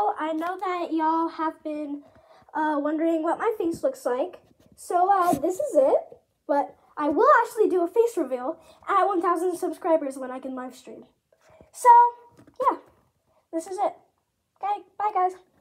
So I know that y'all have been wondering what my face looks like. So this is it, but I will actually do a face reveal at 1,000 subscribers when I can live stream. So yeah, this is it. Okay, bye guys.